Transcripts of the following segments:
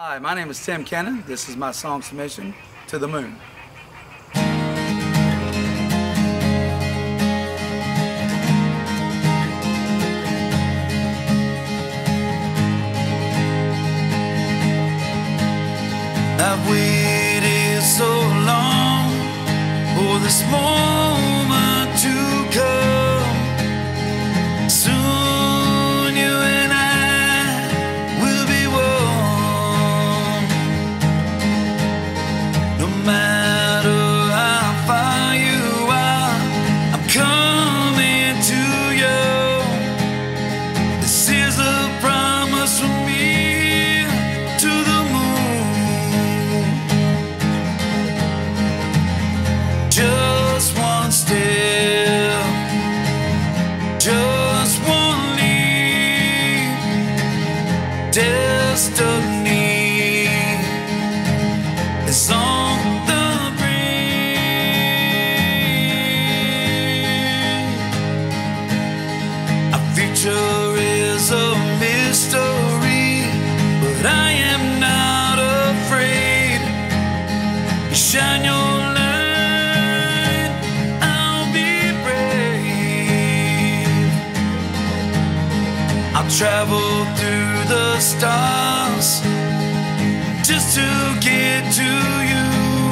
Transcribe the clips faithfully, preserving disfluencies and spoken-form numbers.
Hi, my name is Tim Kennan. This is my song submission, To the Moon. I've waited so long for this moment to come. Soon you and I will be one. No matter how far you are, I'm coming to you. This is a promise from me to the moon. Just one step, just one leap. Destiny is on the brink. Our future is a mystery, but I am not afraid. You shine your light, I'll be brave. I'll travel through the stars just to get to you.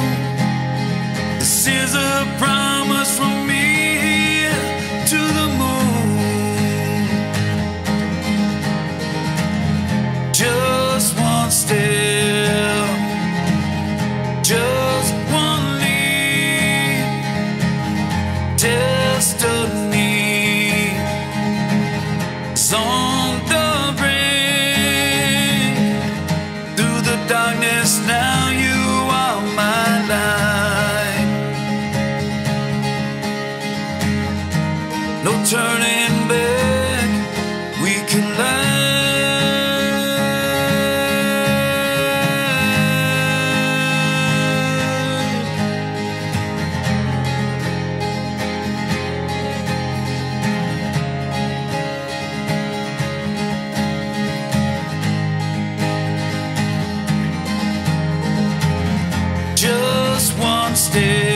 This is a promise from me to the moon. Just one step, just one leap. Destiny is on the brink. Through the darkness, now you are my light. No turning back, we collide. Just one step,